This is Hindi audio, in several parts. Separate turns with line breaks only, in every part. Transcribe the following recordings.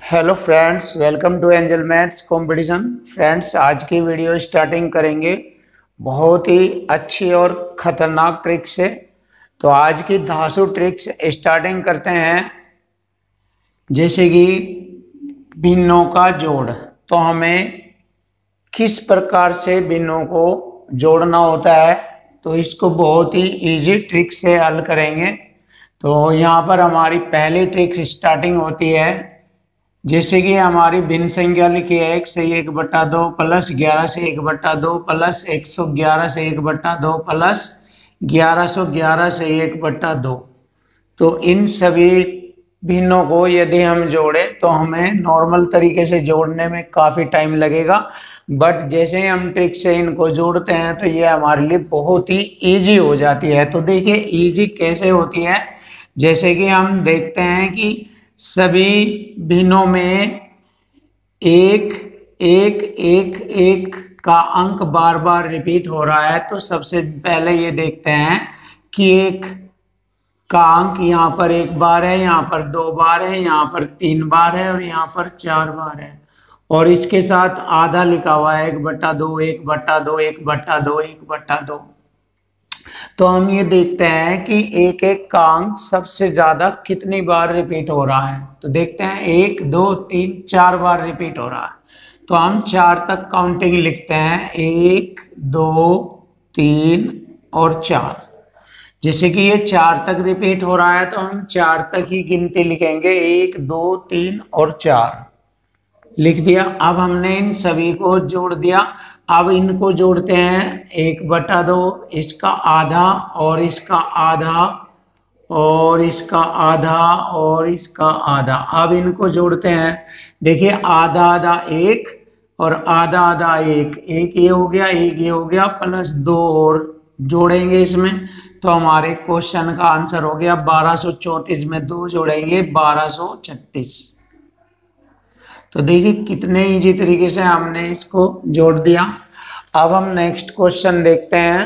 Hello friends, welcome to Angel Maths competition. Friends, आज की वीडियो स्टार्टिंग करेंगे बहुत ही अच्छी और ख़तरनाक ट्रिक से। तो आज की धांसू ट्रिक्स स्टार्टिंग करते हैं। जैसे कि भिन्नों का जोड़, तो हमें किस प्रकार से भिन्नों को जोड़ना होता है, तो इसको बहुत ही इजी ट्रिक से हल करेंगे। तो यहाँ पर हमारी पहली ट्रिक स्टार्टिंग होती है। जैसे कि हमारी भिन्न संख्या लिखी है 1 से 1/2 प्लस 11 से 1/2 प्लस 111 से 1/2 प्लस 1111 से 1/2। तो इन सभी भिन्नों को यदि हम जोड़े तो हमें नॉर्मल तरीके से जोड़ने में काफ़ी टाइम लगेगा, बट जैसे ही हम ट्रिक से इनको जोड़ते हैं तो ये हमारे लिए बहुत ही ईजी हो जाती है। तो देखिए ईजी कैसे होती है। जैसे कि हम देखते हैं कि सभी भिन्नों में एक एक एक एक का अंक बार बार रिपीट हो रहा है। तो सबसे पहले ये देखते हैं कि एक का अंक यहाँ पर 1 बार है, यहाँ पर 2 बार है, यहाँ पर 3 बार है और यहाँ पर 4 बार है। और इसके साथ आधा लिखा हुआ है 1/2 1/2 1/2 1/2। तो हम ये देखते हैं कि एक एक का अंक सबसे ज्यादा कितनी बार रिपीट हो रहा है। तो देखते हैं 1 2 3 4 बार रिपीट हो रहा है। तो हम 4 तक काउंटिंग लिखते हैं, 1 2 3 और 4। जैसे कि ये 4 तक रिपीट हो रहा है तो हम 4 तक ही गिनती लिखेंगे, 1 2 3 और 4 लिख दिया। अब हमने इन सभी को जोड़ दिया। अब इनको जोड़ते हैं 1/2, इसका आधा और इसका आधा और इसका आधा और इसका आधा। अब इनको जोड़ते हैं। देखिए आधा आधा 1 और आधा आधा 1, एक ये हो गया, एक ये हो गया, प्लस 2 और जोड़ेंगे इसमें तो हमारे क्वेश्चन का आंसर हो गया 1234 में 2 जोड़ेंगे 1236। तो देखिए कितने इजी तरीके से हमने इसको जोड़ दिया। अब हम नेक्स्ट क्वेश्चन देखते हैं।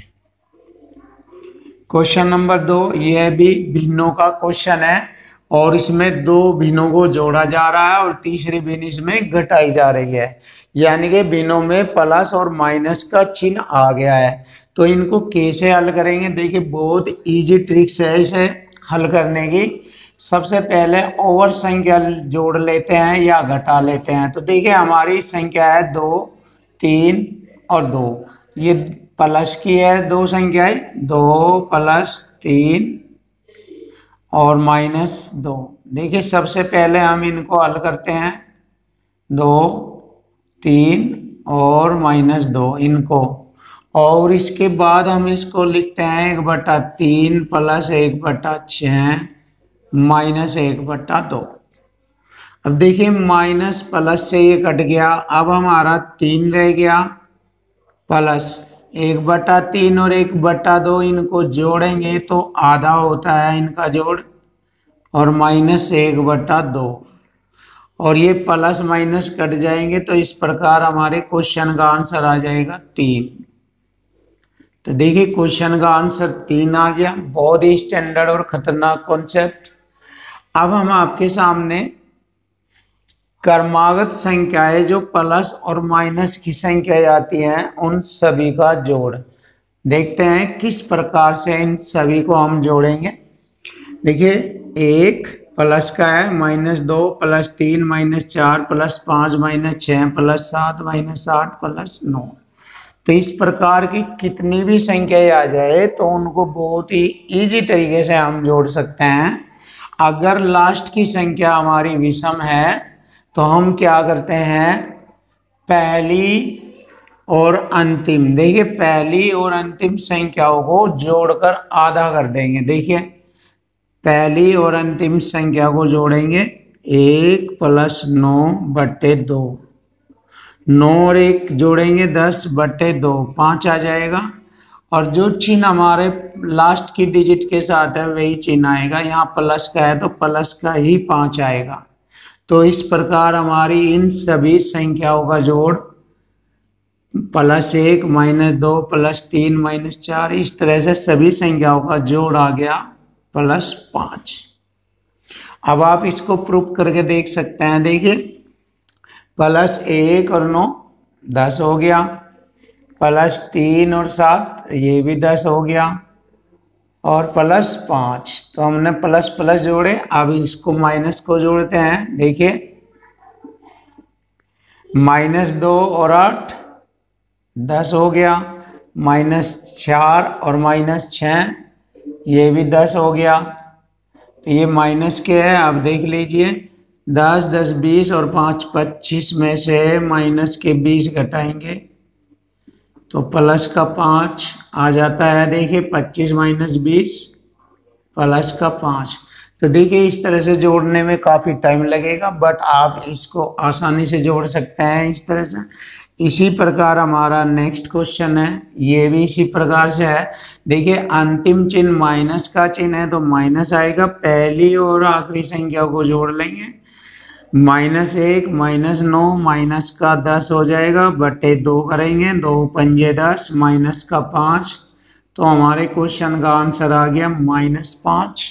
क्वेश्चन नंबर 2, यह भी भिन्नों का क्वेश्चन है और इसमें 2 भिन्नों को जोड़ा जा रहा है और तीसरी भिन्न इसमें घटाई जा रही है। यानी कि भिन्नों में प्लस और माइनस का चिन्ह आ गया है। तो इनको कैसे हल करेंगे, देखिए बहुत इजी ट्रिक्स है इसे हल करने की। सबसे पहले ओवर संख्या जोड़ लेते हैं या घटा लेते हैं। तो देखिए हमारी संख्या है 2 3 और 2, ये प्लस की है 2 संख्याएं, 2 प्लस 3 और माइनस 2। देखिए सबसे पहले हम इनको हल करते हैं, 2 3 और माइनस 2 इनको, और इसके बाद हम इसको लिखते हैं 1/3 प्लस 1/6 माइनस 1/2। अब देखिए माइनस प्लस से ये कट गया, अब हमारा 3 रह गया प्लस 1/3 और 1/2 इनको जोड़ेंगे तो आधा होता है इनका जोड़ और माइनस 1/2 और ये प्लस माइनस कट जाएंगे। तो इस प्रकार हमारे क्वेश्चन का आंसर आ जाएगा 3। तो देखिए क्वेश्चन का आंसर 3 आ गया। बहुत ही स्टैंडर्ड और खतरनाक कॉन्सेप्ट। अब हम आपके सामने क्रमागत संख्याएं जो प्लस और माइनस की संख्याएं आती हैं उन सभी का जोड़ देखते हैं किस प्रकार से इन सभी को हम जोड़ेंगे। देखिए 1 प्लस का है, -2 प्लस 3 -4 प्लस 5 -6 प्लस 7 -8 प्लस 9। तो इस प्रकार की कितनी भी संख्याएं आ जाए तो उनको बहुत ही इजी तरीके से हम जोड़ सकते हैं। अगर लास्ट की संख्या हमारी विषम है तो हम क्या करते हैं, पहली और अंतिम, देखिए पहली और अंतिम संख्याओं को जोड़कर आधा कर देंगे। देखिए पहली और अंतिम संख्या को जोड़ेंगे, 1 + 9/2, 9 और 1 जोड़ेंगे 10/2, 5 आ जाएगा। और जो चिन्ह हमारे लास्ट की डिजिट के साथ है वही चिन्ह आएगा। यहाँ प्लस का है तो प्लस का ही 5 आएगा। तो इस प्रकार हमारी इन सभी संख्याओं का जोड़ +1 -2 +3 -4, इस तरह से सभी संख्याओं का जोड़ आ गया +5। अब आप इसको प्रूफ करके देख सकते हैं। देखिए +1 और 9 10 हो गया, +3 और 7 ये भी 10 हो गया, और +5 तो हमने प्लस प्लस जोड़े। अब इसको माइनस को जोड़ते हैं। देखिए -2 और 8 10 हो गया, -4 और -6 ये भी 10 हो गया। तो ये माइनस के है। अब देख लीजिए 10 10 20 और 5 25 में से माइनस के 20 घटाएंगे तो प्लस का 5 आ जाता है। देखिए 25 - 20 प्लस का 5। तो देखिए इस तरह से जोड़ने में काफ़ी टाइम लगेगा, बट आप इसको आसानी से जोड़ सकते हैं इस तरह से। इसी प्रकार हमारा नेक्स्ट क्वेश्चन है, ये भी इसी प्रकार से है। देखिए अंतिम चिन्ह माइनस का चिन्ह है तो माइनस आएगा, पहली और आखिरी संख्या को जोड़ लेंगे। -1 -9 माइनस का 10 हो जाएगा, बटे 2 करेंगे, 2 पंजे 10 माइनस का 5। तो हमारे क्वेश्चन का आंसर आ गया -5।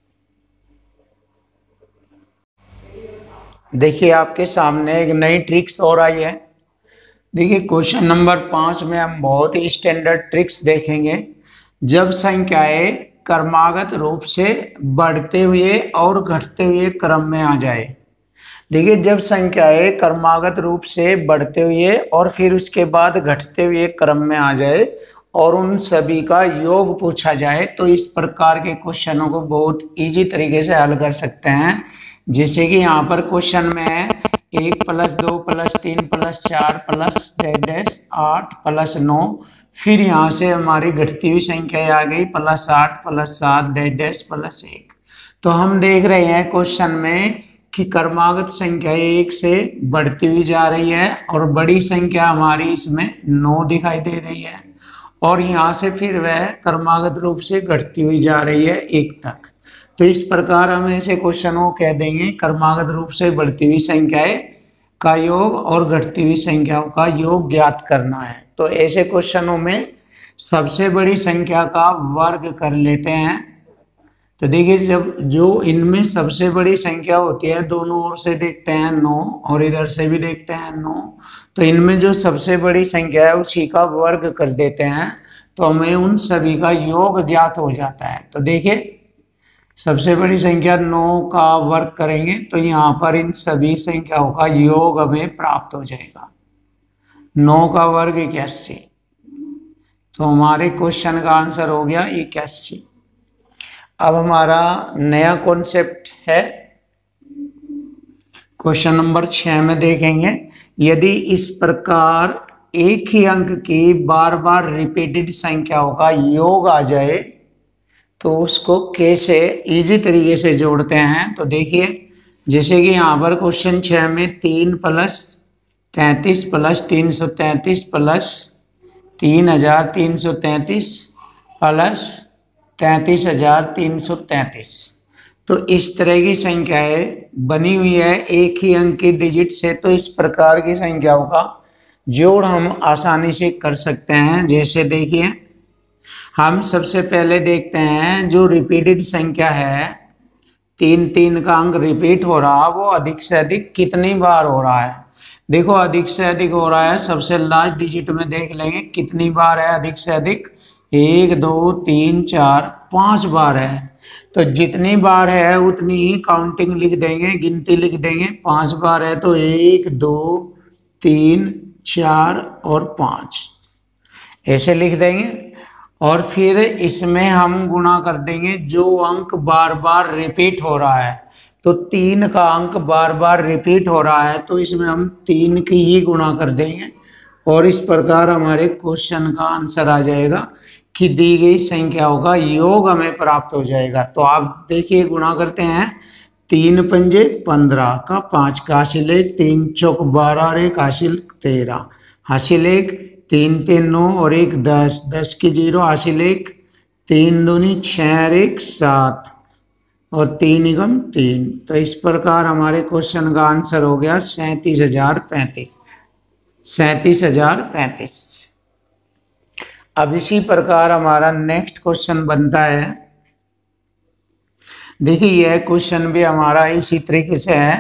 देखिए आपके सामने एक नई ट्रिक्स और आई है। देखिए क्वेश्चन नंबर 5 में हम बहुत ही स्टैंडर्ड ट्रिक्स देखेंगे। जब संख्याएं क्रमागत रूप से बढ़ते हुए और घटते हुए क्रम में आ जाए। देखिए जब संख्याएं क्रमागत रूप से बढ़ते हुए और फिर उसके बाद घटते हुए क्रम में आ जाए और उन सभी का योग पूछा जाए, तो इस प्रकार के क्वेश्चनों को बहुत इजी तरीके से हल कर सकते हैं। जैसे कि यहाँ पर क्वेश्चन में है 1 + 2 + 3 + 4 + 8 + 9। फिर यहाँ से हमारी घटती हुई संख्या आ गई +8 +7 +1। तो हम देख रहे हैं क्वेश्चन में कि क्रमागत संख्या 1 से बढ़ती हुई जा रही है और बड़ी संख्या हमारी इसमें 9 दिखाई दे रही है, और यहाँ से फिर वह क्रमागत रूप से घटती हुई जा रही है 1 तक। तो इस प्रकार हम ऐसे क्वेश्चनों को कह देंगे क्रमागत रूप से बढ़ती हुई संख्याएं का योग और घटती हुई संख्याओं का योग ज्ञात करना है। तो ऐसे क्वेश्चनों में सबसे बड़ी संख्या का वर्ग कर लेते हैं। तो देखिए जब जो इनमें सबसे बड़ी संख्या होती है, दोनों ओर से देखते हैं 9 और इधर से भी देखते हैं 9, तो इनमें जो सबसे बड़ी संख्या है उसी का वर्ग कर देते हैं, तो हमें उन सभी का योग ज्ञात हो जाता है। तो देखिए सबसे बड़ी संख्या 9 का वर्ग करेंगे तो यहाँ पर इन सभी संख्याओं का योग हमें प्राप्त हो जाएगा। 9 का वर्ग 81। तो हमारे क्वेश्चन का आंसर हो गया 81। अब हमारा नया कॉन्सेप्ट है, क्वेश्चन नंबर 6 में देखेंगे। यदि इस प्रकार एक ही अंक की बार बार रिपीटेड संख्याओं का योग आ जाए तो उसको कैसे इजी तरीके से जोड़ते हैं। तो देखिए जैसे कि यहाँ पर क्वेश्चन 6 में 3 + 33 + 333 + 3333 + 33333। तो इस तरह की संख्याएं बनी हुई है एक ही अंक की डिजिट से, तो इस प्रकार की संख्याओं का जोड़ हम आसानी से कर सकते हैं। जैसे देखिए हम सबसे पहले देखते हैं जो रिपीटेड संख्या है 3 का अंक रिपीट हो रहा, वो अधिक से अधिक कितनी बार हो रहा है। देखो अधिक से अधिक हो रहा है, सबसे लास्ट डिजिट में देख लेंगे कितनी बार है अधिक से अधिक। 1 2 3 4 5 बार है। तो जितनी बार है उतनी ही काउंटिंग लिख देंगे, गिनती लिख देंगे। 5 बार है तो 1 2 3 4 और 5 ऐसे लिख देंगे, और फिर इसमें हम गुणा कर देंगे जो अंक बार बार रिपीट हो रहा है। तो 3 का अंक बार बार रिपीट हो रहा है तो इसमें हम 3 की ही गुणा कर देंगे, और इस प्रकार हमारे क्वेश्चन का आंसर आ जाएगा कि दी गई संख्याओं का योग हमें प्राप्त हो जाएगा। तो आप देखिए गुणा करते हैं। 3 पंजे 15 का 5 का हासिल 1, 3 चौक 12 और 1 हासिल 13 हासिल 1, 3 3 9 और 1 10 10 की 0 हासिल 1, 3 दूनी 6 और 1 7 और 3 एकम 3। तो इस प्रकार हमारे क्वेश्चन का आंसर हो गया 37,035। 37,035। अब इसी प्रकार हमारा नेक्स्ट क्वेश्चन बनता है। देखिए यह क्वेश्चन भी हमारा इसी तरीके से है,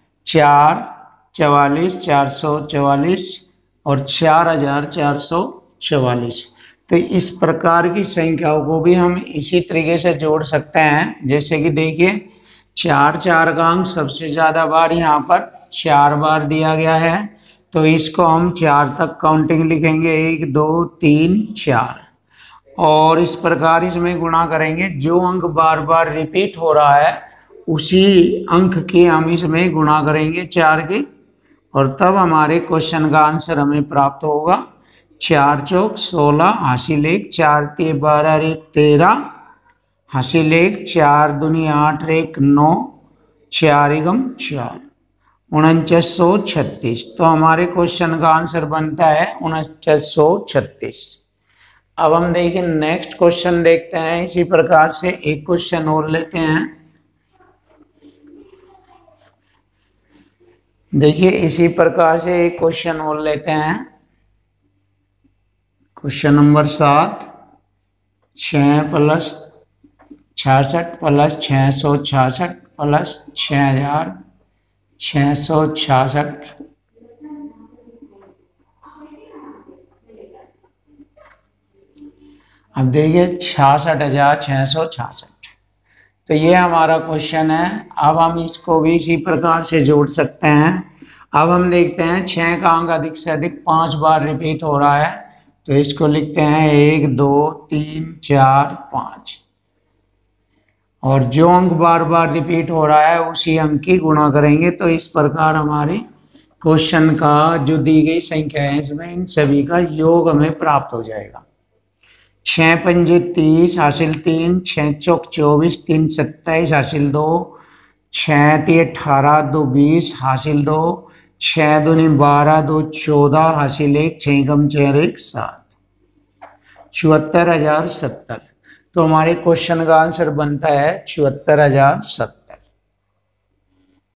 444, 444 और 4444। तो इस प्रकार की संख्याओं को भी हम इसी तरीके से जोड़ सकते हैं। जैसे कि देखिए 4 का अंक सबसे ज्यादा बार यहाँ पर 4 बार दिया गया है, तो इसको हम 4 तक काउंटिंग लिखेंगे, 1 2 3 4, और इस प्रकार इसमें गुणा करेंगे। जो अंक बार बार रिपीट हो रहा है उसी अंक के हम इसमें गुणा करेंगे 4 के, और तब हमारे क्वेश्चन का आंसर हमें प्राप्त होगा। 4 चौक 16, हासिल 1, 4 के 12 1 13, हासिल 1, 4 दूनी 8 1 9, 4 एकम 4, 4936। तो हमारे क्वेश्चन का आंसर बनता है 4936। अब हम देखिए नेक्स्ट क्वेश्चन देखते हैं। इसी प्रकार से एक क्वेश्चन और लेते हैं। देखिए इसी प्रकार से एक क्वेश्चन और लेते हैं। Question number 7, 6 + 66 + 666 + 6666। अब देखिए 66,666। तो ये हमारा क्वेश्चन है। अब हम इसको भी इसी प्रकार से जोड़ सकते हैं। अब हम देखते हैं 6 का अंक अधिक से अधिक 5 बार रिपीट हो रहा है, तो इसको लिखते हैं 1 2 3 4 5, और जो अंक बार बार रिपीट हो रहा है उसी अंक की गुणा करेंगे। तो इस प्रकार हमारे क्वेश्चन का जो दी गई संख्या है इसमें इन सभी का योग हमें प्राप्त हो जाएगा। 6 पंजे 30, हासिल 3, 6 चौक 24, 3 27, हासिल 2, 6 3 18, 2 20, हासिल 2, 6 दूनी 12, 2 14, हासिल 1, 6 एकम 4 1 7, 74,070। तो हमारे क्वेश्चन का आंसर बनता है 74,070।